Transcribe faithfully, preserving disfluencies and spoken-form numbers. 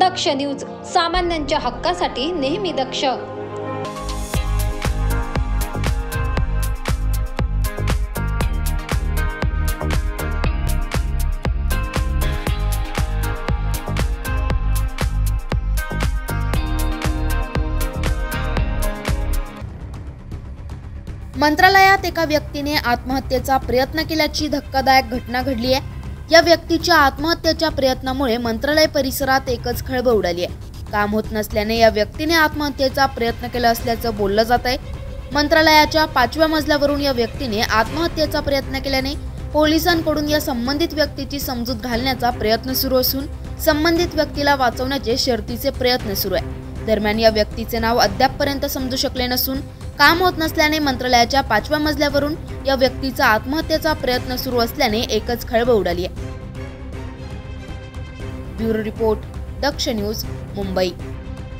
दक्ष news, सामान्यांच्या हक्कासाठी नेहमी दक्ष। मंत्रालयात एका व्यक्तीने आत्महत्येचा प्रयत्न केल्याची धक्कादायक घटना घडली आहे। या व्यक्तीच्या आत्महत्येच्या प्रयत्नामुळे मंत्रालय परिसरात एकच खळबळ उडाली आहे। काम होत नसल्याने या व्यक्तीने आत्महत्येचा प्रयत्न केला असल्याचं बोललं जात आहे। मंत्रालयाच्या पाचव्या मजल्यावरून या व्यक्तीने आत्महत्येचा प्रयत्न केल्याने पोलिसांकडून या संबंधित व्यक्तीची समजूत घालण्याचा प्रयत्न सुरू असून संबंधित व्यक्तीला वाचवण्याचे शर्थीचे प्रयत्न सुरू आहे। दरम्यान या व्यक्तीचे नाव अद्यापपर्यंत समजू शकले नसून काम होत नसल्याने मंत्रालयाच्या पाचव्या मजल्यावरून या व्यक्तीचा आत्महत्येचा प्रयत्न सुरू असल्याने एकच खळबळ उडाली आहे। Bureau report, Daksh news, Mumbai.